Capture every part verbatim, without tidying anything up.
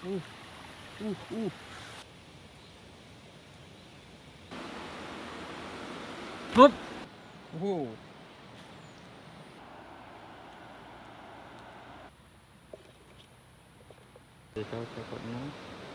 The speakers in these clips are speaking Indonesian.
Ooh, ooh, ooh. Hop. Oh. Để cho cho cậu nó.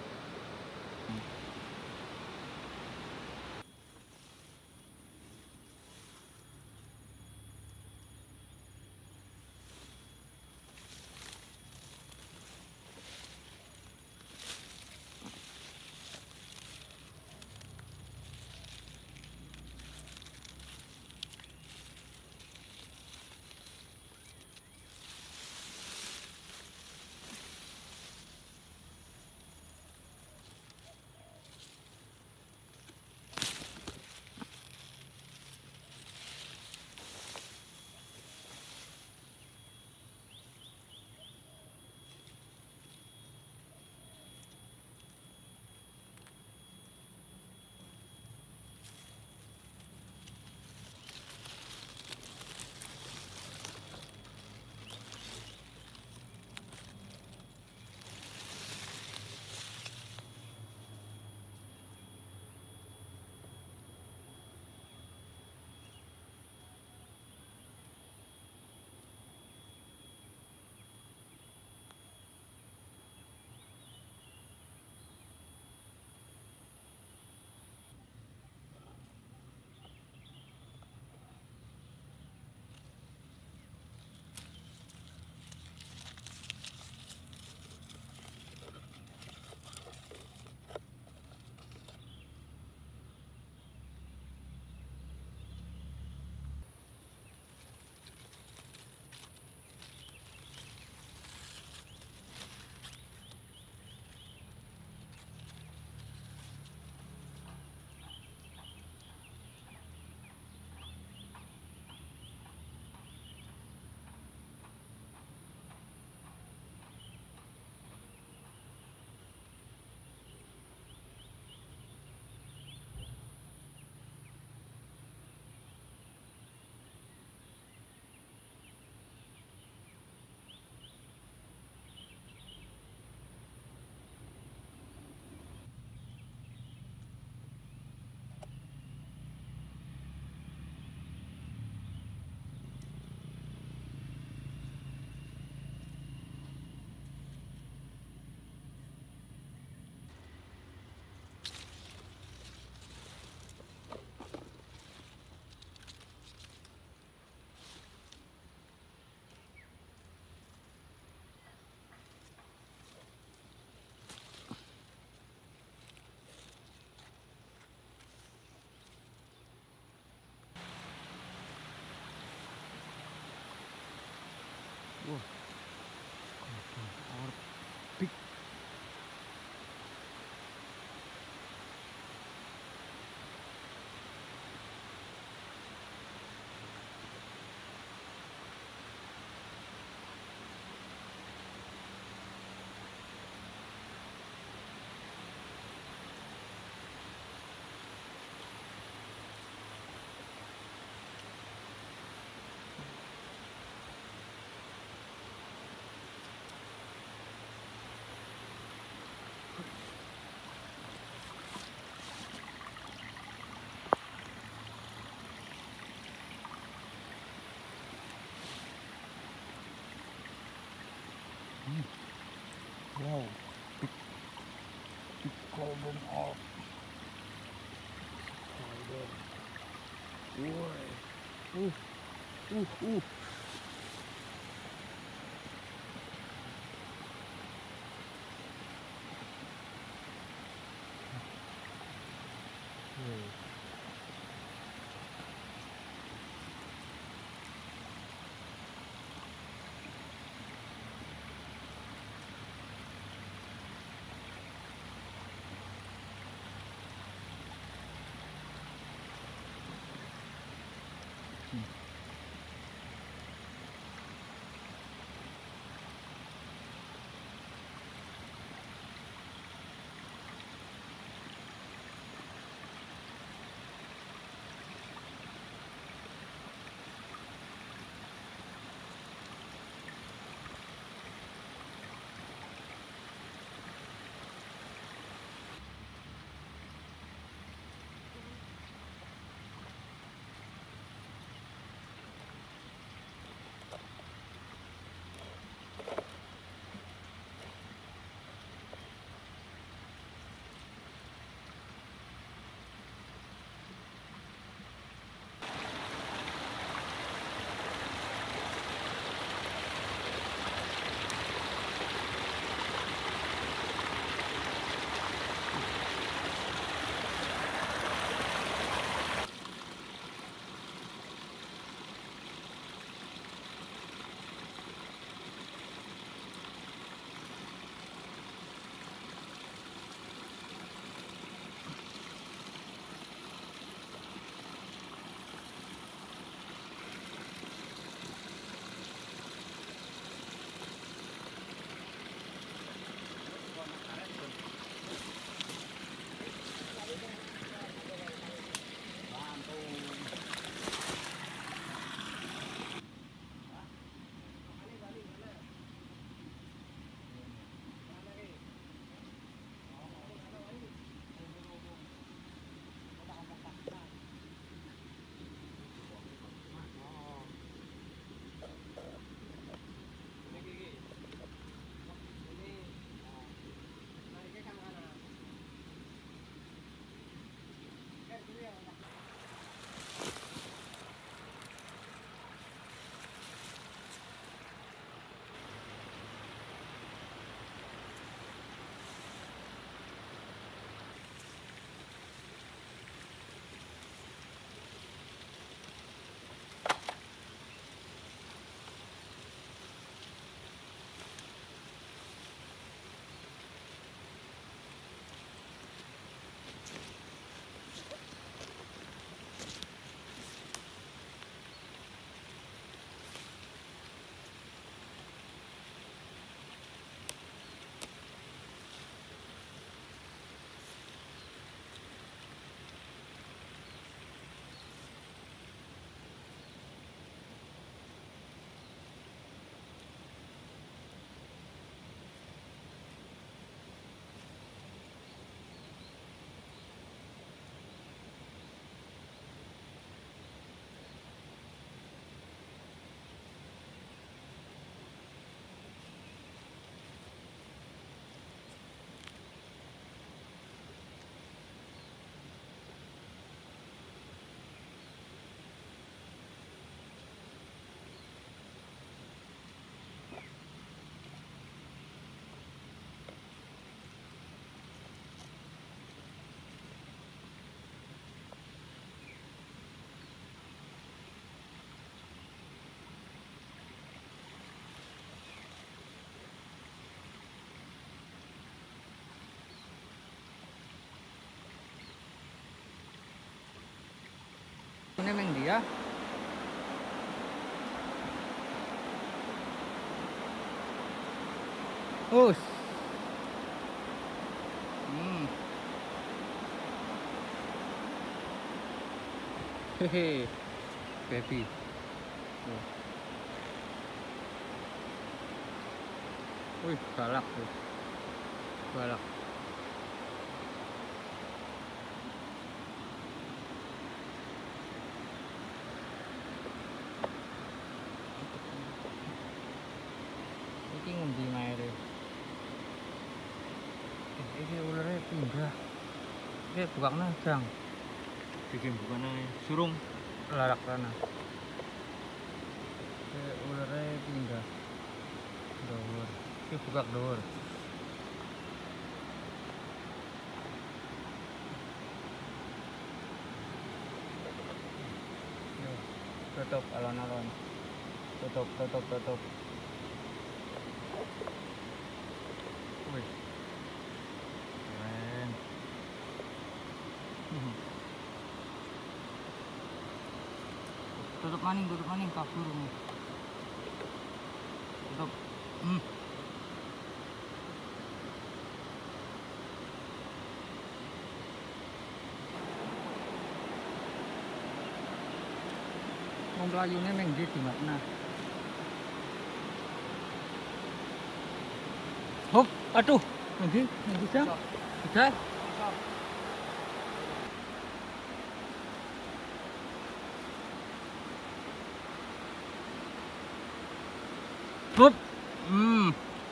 Wah, Arctic. Wow, big, big golden orb. Boy. Ooh, ooh, ooh. ya. Us. Hmm. Hehe. Baby. Oh. Wih, galak tuh. Galak. Iki ngendi maire? Eh, iki ulernya pindah. Iki bukakna jang. Bikin bukannya surung. Larak kana. Iki ulernya pindah. Dhuwur. Iki bukak dhuwur. Tutup alon-alon. Tutup, tutup, tutup. Wih. Keren. Tutup maning, tutup maning kabur. Tutup. Hmm. Wong mlayune ning ndi di makna. Hop, aduh, ning ndi? Ning ndi jam? Sudah. Hop. Hmm.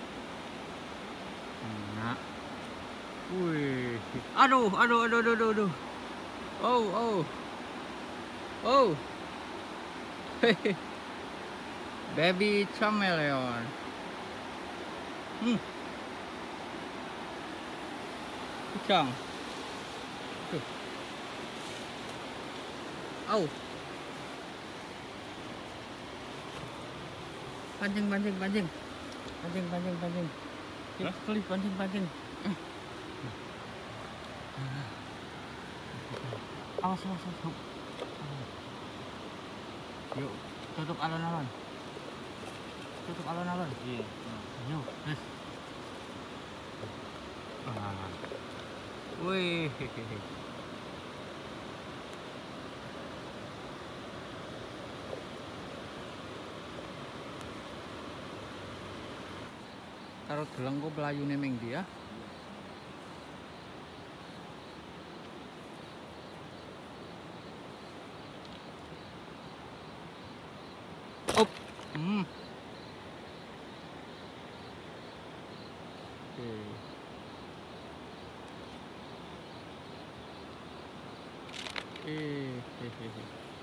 Enak. Wih. Aduh, aduh, aduh, aduh, aduh, aduh. Oh, oh. Oh. Hehe. Baby chameleon. Hmm. Kucang. Tuh. Au. Pancing, pancing, pancing. Pancing, pancing, pancing. Hah? Kali pancing, pancing. Awas, awas, awas. Yuk, tutup alon-alon. Tutup alon-alon. Iya. Yuk, yes. Ah. Wih. Karo deleng kok pelayune ming ndi ya? Op. Hmm. Oke. Eh, hehehe.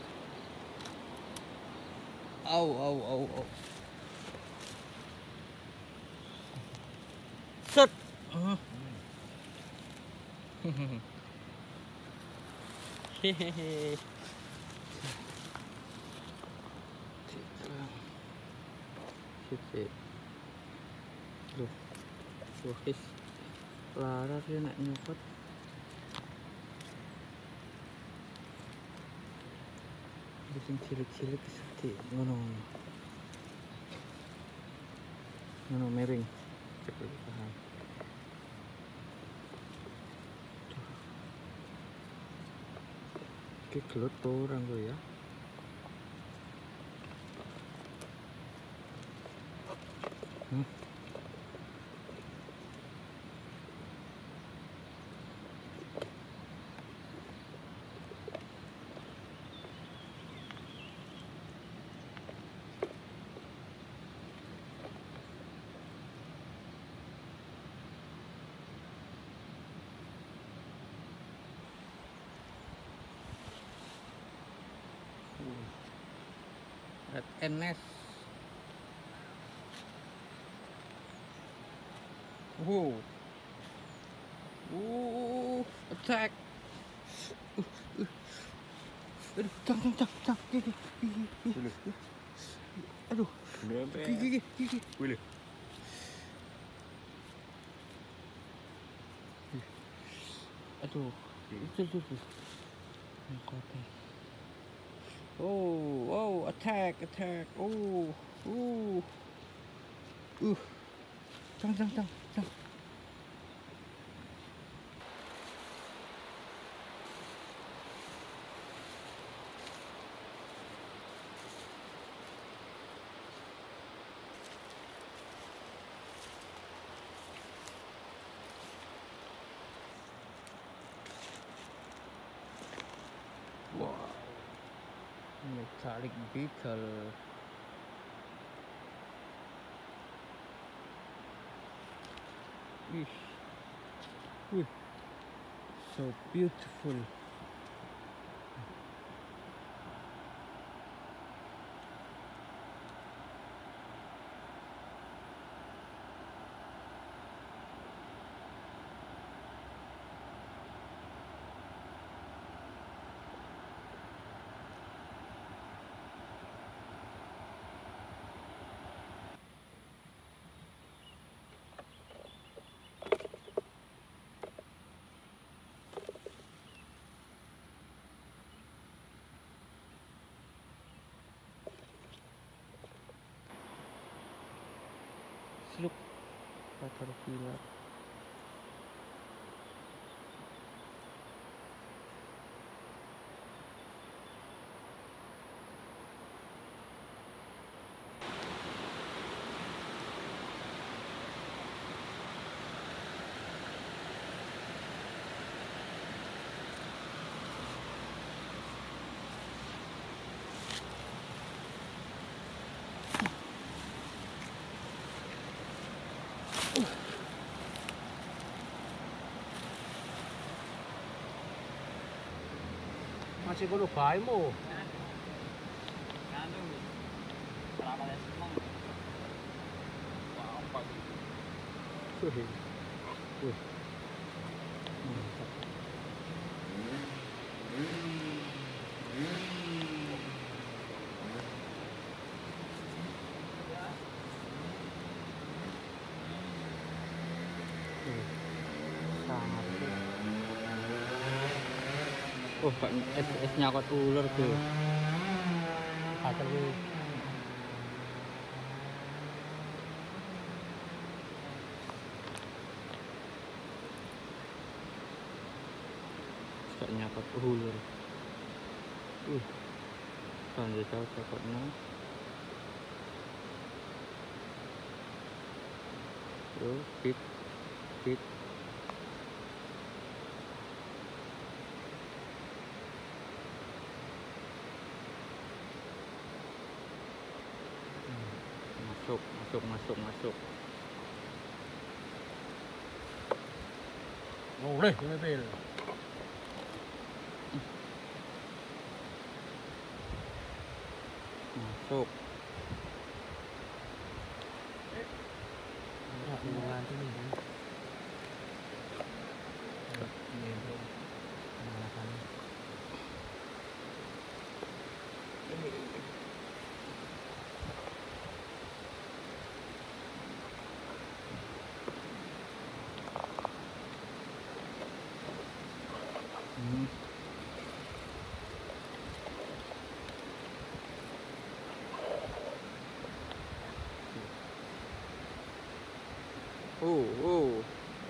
Au, au, au, au. Set. Hmm. Hehehe. Sip. Loh. Loh, guys. Lara dia nak nyopot. Bikin cilik-cilik seperti ngono. Ngono miring. Cepet tahan. Oke, gelut tuh orang gue ya. Hmm. Red Enes. Wow. Uh, attack. Uh, uh. Aduh, cang, cang, cang, cang. Gigi, gigi, gigi. Aduh, gigi, gigi, gigi. Boleh. Aduh, itu, itu, itu. Kote. Oh, oh, attack, attack. Oh, oh. Uh. Cang, cang, cang, cang. Wow. Metallic beetle. Wih. Wih. So beautiful. Look, caterpillar. Masih kulo bae mo. Ano? Wala ka na simang. Wow, pag. Wih. Wih. Mantap. Wih. Sangat tuh. Oh, Pak, es es nyakot ular tuh. Kater kuwi. Kayak nyakot ular. Uh, tanda jauh cakotnya. Tuh, pit, pit. Masuk, masuk, masuk, masuk. Boleh, mobil. Masuk. Ora hubungan ini kan. Iya, bro. Pengalaman. Hmm. Oh, oh.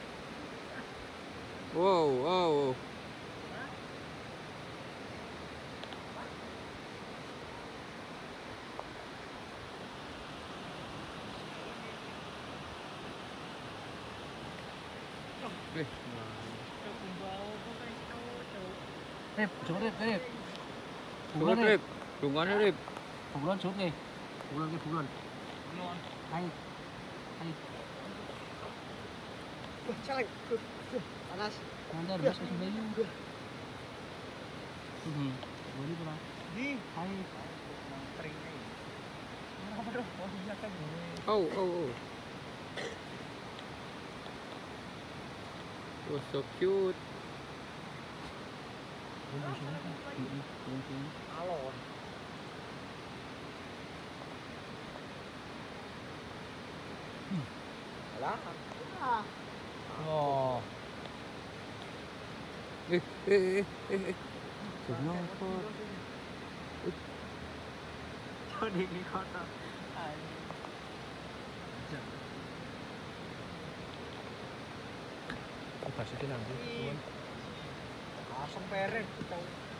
Wow, wow. Eh, Rip, coba rip, rip. bulan rip, bulan rip. Bulan coba nih. Bulan ke bulan. Hai. Hai. Caleg, panas. Ada bos ke bayu. Hmm. Boleh pula. Di Hai. teringnya. Apa dong? Oh, di belakang. Oh, oh, oh. Oh, so cute. Boleh sini kan. Mm-mm, mm-mm. Alon. Alah. Ah. Oh. Eh, eh, eh, eh, eh. Kenapa? Kode ini kotor. Pasti nanti. Asam pereng.